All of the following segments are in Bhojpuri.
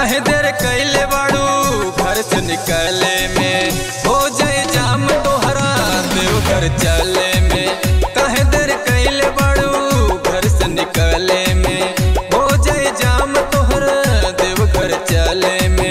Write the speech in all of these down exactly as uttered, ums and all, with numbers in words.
काहे देर कैले बाड़ू घर से निकले में, हो जाए जाम तोहरा देवघर चले में। काहे देर कैले बाड़ू घर से निकले में, हो जाए जाम तोहरा देवघर चले में।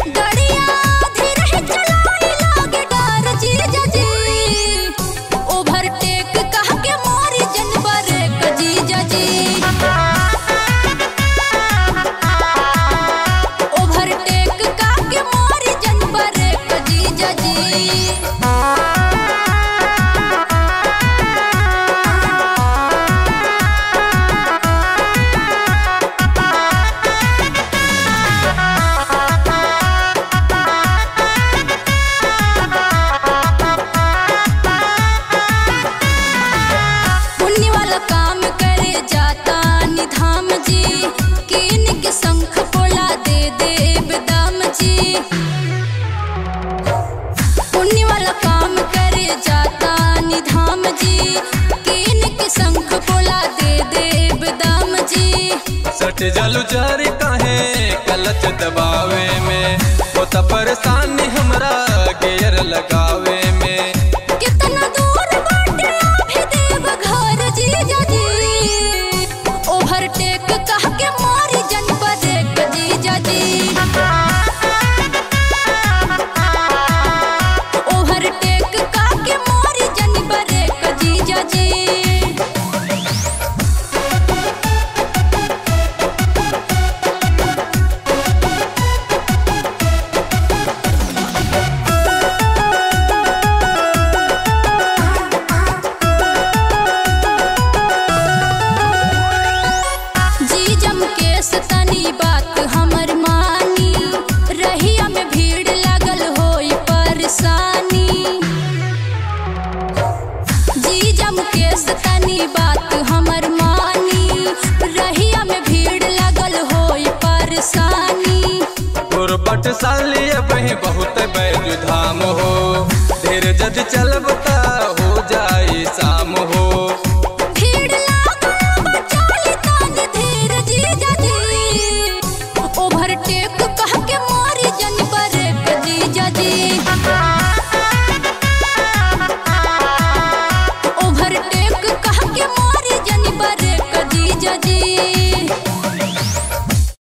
सट जलू जारी काहे कलच दबावे में, होता परेशानी हमरा गेयर लगावे में। कितना दूर बाटे अभी देवघर जीजा जी, ओवरटेक कह के मारी जन ब्रेक जीजा जी। ओवरटेक कह के मारी जन ब्रेक जीजा जी। बात हमर मानी, रहिया में भीड़ लगल होई परेशानी। जीजा मुकेश तनी बात हमर मानी, रहिया में भीड़ लगल होई परेशानी। गुरबट साली बही बहुत बैजू धाम हो, ढेर जद चलब